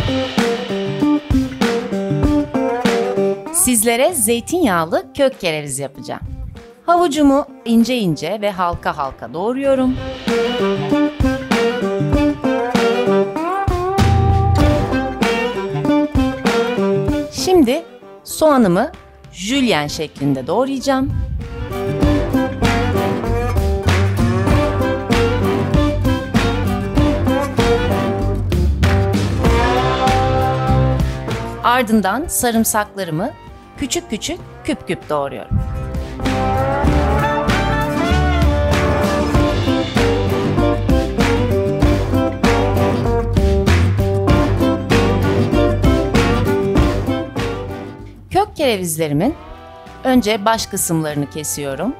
Sizlere zeytinyağlı kök kereviz yapacağım. Havucumu ince ince ve halka halka doğruyorum. Şimdi soğanımı jülyen şeklinde doğrayacağım. Ardından sarımsaklarımı küçük küçük küp küp doğruyorum. Kök kerevizlerimin önce baş kısımlarını kesiyorum.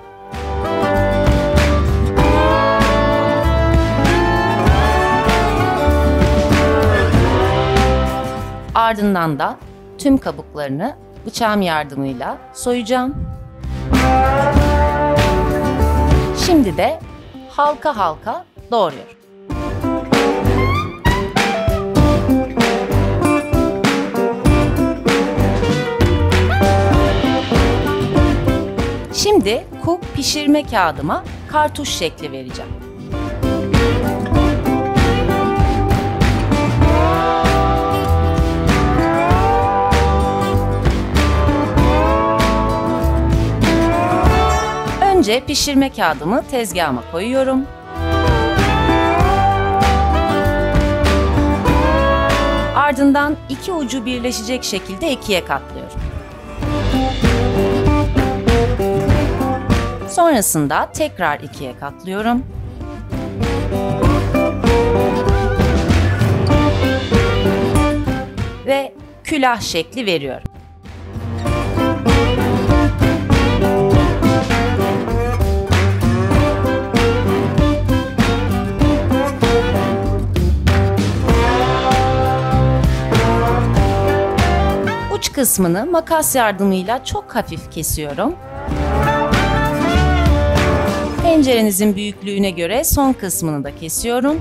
Ardından da tüm kabuklarını bıçağım yardımıyla soyacağım. Şimdi de halka halka doğruyorum. Şimdi pişirme kağıdıma kartuş şekli vereceğim. Önce pişirme kağıdımı tezgahıma koyuyorum. Ardından iki ucu birleşecek şekilde ikiye katlıyorum. Sonrasında tekrar ikiye katlıyorum. Ve külah şekli veriyorum. Uç kısmını makas yardımıyla çok hafif kesiyorum. Tencerenizin büyüklüğüne göre son kısmını da kesiyorum.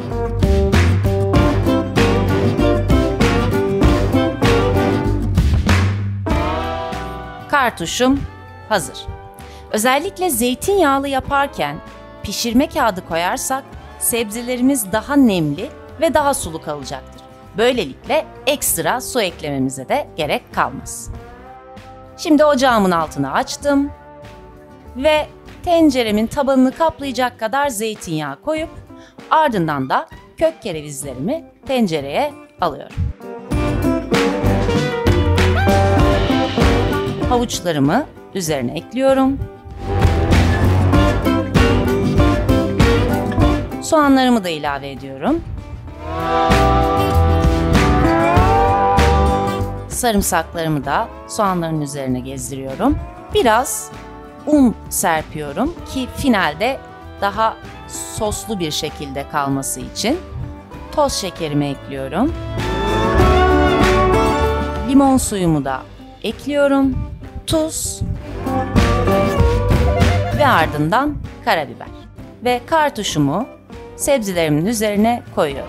Kartuşum hazır. Özellikle zeytinyağlı yaparken pişirme kağıdı koyarsak sebzelerimiz daha nemli ve daha sulu kalacaktır. Böylelikle ekstra su eklememize de gerek kalmaz. Şimdi ocağımın altını açtım ve tenceremin tabanını kaplayacak kadar zeytinyağı koyup ardından da kök kerevizlerimi tencereye alıyorum. Havuçlarımı üzerine ekliyorum. Soğanlarımı da ilave ediyorum. Sarımsaklarımı da soğanların üzerine gezdiriyorum. Biraz un serpiyorum ki finalde daha soslu bir şekilde kalması için. Toz şekerimi ekliyorum. Limon suyumu da ekliyorum. Tuz ve ardından karabiber. Ve kartuşumu sebzelerimin üzerine koyuyorum.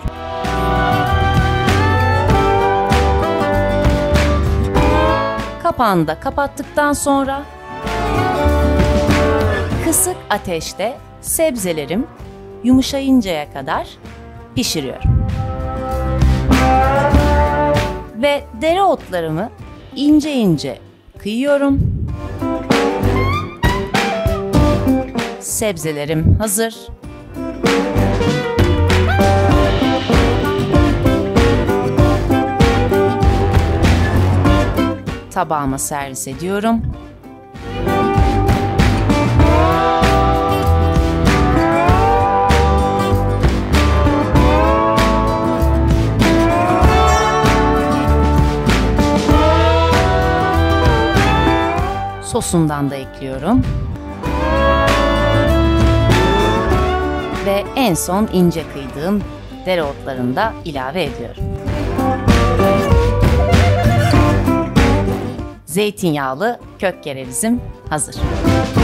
Kapağını da kapattıktan sonra kısık ateşte sebzelerim yumuşayıncaya kadar pişiriyorum. Ve dereotlarımı ince ince kıyıyorum. Sebzelerim hazır. Tabağıma servis ediyorum. Sosundan da ekliyorum. Ve en son ince kıydığım dereotlarını da ilave ediyorum. Zeytinyağlı kök kerevizim hazır.